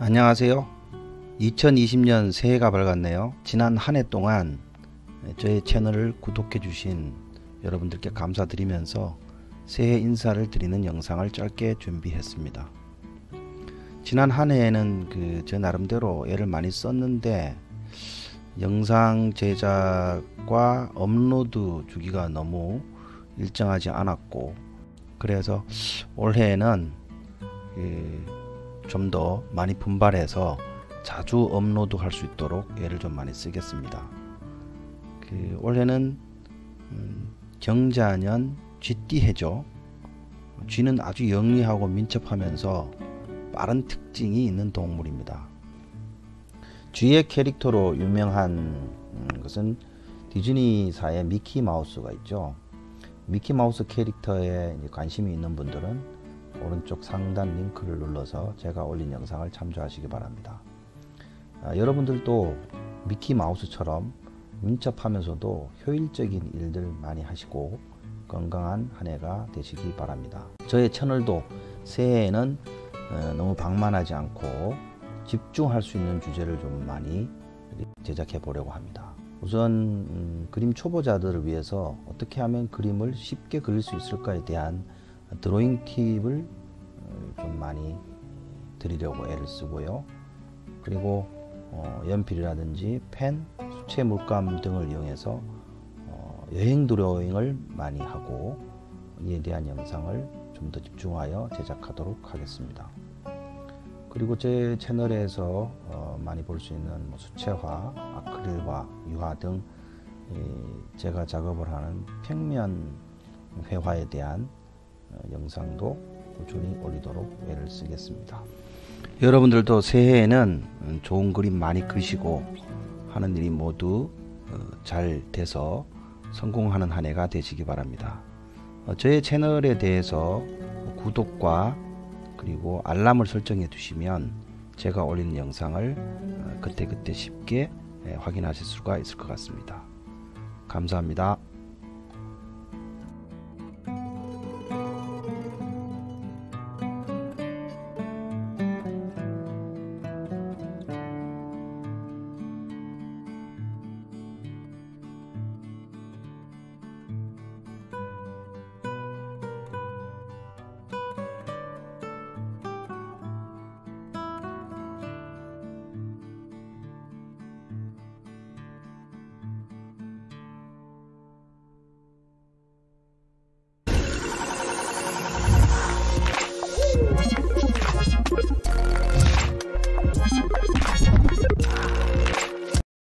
안녕하세요. 2020년 새해가 밝았네요. 지난 한 해 동안 저의 채널을 구독해 주신 여러분들께 감사드리면서 새해 인사를 드리는 영상을 짧게 준비했습니다. 지난 한 해에는 저 나름대로 애를 많이 썼는데 영상 제작과 업로드 주기가 너무 일정하지 않았고, 그래서 올해는 좀 더 많이 분발해서 자주 업로드 할 수 있도록 애를 좀 많이 쓰겠습니다. 올해는 경자년 쥐띠해죠. 쥐는 아주 영리하고 민첩하면서 빠른 특징이 있는 동물입니다. 쥐의 캐릭터로 유명한 것은 디즈니사의 미키마우스가 있죠. 미키마우스 캐릭터에 관심이 있는 분들은 오른쪽 상단 링크를 눌러서 제가 올린 영상을 참조하시기 바랍니다. 여러분들도 미키마우스처럼 민첩하면서도 효율적인 일들 많이 하시고 건강한 한 해가 되시기 바랍니다. 저의 채널도 새해에는 너무 방만하지 않고 집중할 수 있는 주제를 좀 많이 제작해 보려고 합니다. 우선 그림 초보자들을 위해서 어떻게 하면 그림을 쉽게 그릴 수 있을까에 대한 드로잉 팁을 좀 많이 드리려고 애를 쓰고요. 그리고 연필이라든지 펜, 수채 물감 등을 이용해서 여행 드로잉을 많이 하고 이에 대한 영상을 좀 더 집중하여 제작하도록 하겠습니다. 그리고 제 채널에서 많이 볼 수 있는 수채화, 아크릴화, 유화 등 제가 작업을 하는 평면 회화에 대한 영상도 꾸준히 올리도록 애를 쓰겠습니다. 여러분들도 새해에는 좋은 그림 많이 그리시고 하는 일이 모두 잘 돼서 성공하는 한 해가 되시기 바랍니다. 저의 채널에 대해서 구독과 그리고 알람을 설정해 두시면 제가 올리는 영상을 그때그때 쉽게 확인하실 수가 있을 것 같습니다. 감사합니다.